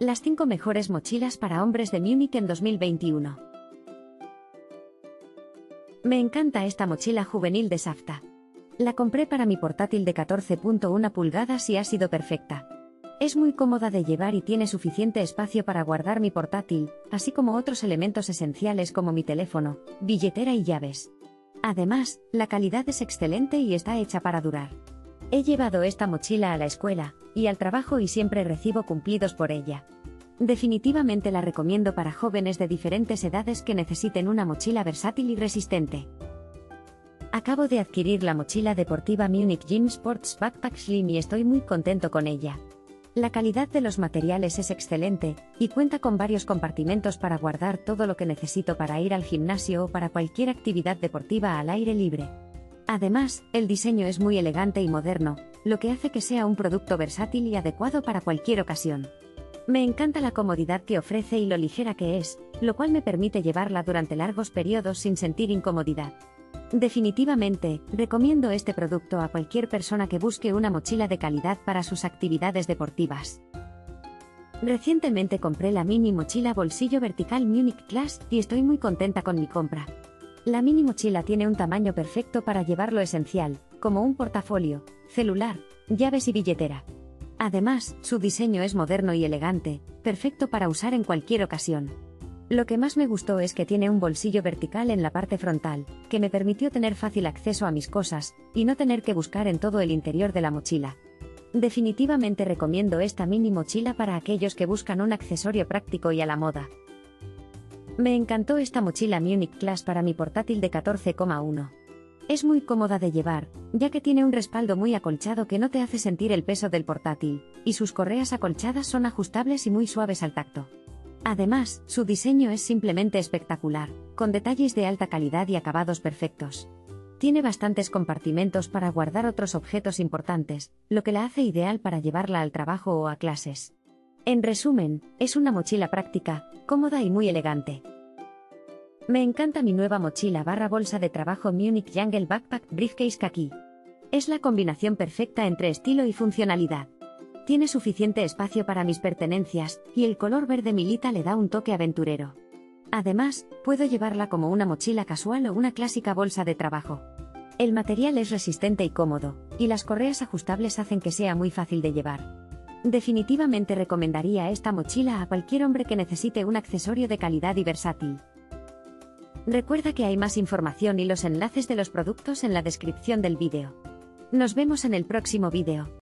Las 5 mejores mochilas para hombres de Múnich en 2021. Me encanta esta mochila juvenil de Safta. La compré para mi portátil de 14.1 pulgadas y ha sido perfecta. Es muy cómoda de llevar y tiene suficiente espacio para guardar mi portátil, así como otros elementos esenciales como mi teléfono, billetera y llaves. Además, la calidad es excelente y está hecha para durar. He llevado esta mochila a la escuela y al trabajo y siempre recibo cumplidos por ella. Definitivamente la recomiendo para jóvenes de diferentes edades que necesiten una mochila versátil y resistente. Acabo de adquirir la mochila deportiva Munich Gym Sports Backpack Slim y estoy muy contento con ella. La calidad de los materiales es excelente, y cuenta con varios compartimentos para guardar todo lo que necesito para ir al gimnasio o para cualquier actividad deportiva al aire libre. Además, el diseño es muy elegante y moderno, lo que hace que sea un producto versátil y adecuado para cualquier ocasión. Me encanta la comodidad que ofrece y lo ligera que es, lo cual me permite llevarla durante largos periodos sin sentir incomodidad. Definitivamente, recomiendo este producto a cualquier persona que busque una mochila de calidad para sus actividades deportivas. Recientemente compré la mini mochila bolsillo vertical Munich Class y estoy muy contenta con mi compra. La mini mochila tiene un tamaño perfecto para llevar lo esencial, como un portafolio, celular, llaves y billetera. Además, su diseño es moderno y elegante, perfecto para usar en cualquier ocasión. Lo que más me gustó es que tiene un bolsillo vertical en la parte frontal, que me permitió tener fácil acceso a mis cosas, y no tener que buscar en todo el interior de la mochila. Definitivamente recomiendo esta mini mochila para aquellos que buscan un accesorio práctico y a la moda. Me encantó esta mochila Munich Class para mi portátil de 14,1. Es muy cómoda de llevar, ya que tiene un respaldo muy acolchado que no te hace sentir el peso del portátil, y sus correas acolchadas son ajustables y muy suaves al tacto. Además, su diseño es simplemente espectacular, con detalles de alta calidad y acabados perfectos. Tiene bastantes compartimentos para guardar otros objetos importantes, lo que la hace ideal para llevarla al trabajo o a clases. En resumen, es una mochila práctica, cómoda y muy elegante. Me encanta mi nueva mochila / bolsa de trabajo Munich Jungle Backpack Briefcase Khaki. Es la combinación perfecta entre estilo y funcionalidad. Tiene suficiente espacio para mis pertenencias, y el color verde milita le da un toque aventurero. Además, puedo llevarla como una mochila casual o una clásica bolsa de trabajo. El material es resistente y cómodo, y las correas ajustables hacen que sea muy fácil de llevar. Definitivamente recomendaría esta mochila a cualquier hombre que necesite un accesorio de calidad y versátil. Recuerda que hay más información y los enlaces de los productos en la descripción del vídeo. Nos vemos en el próximo vídeo.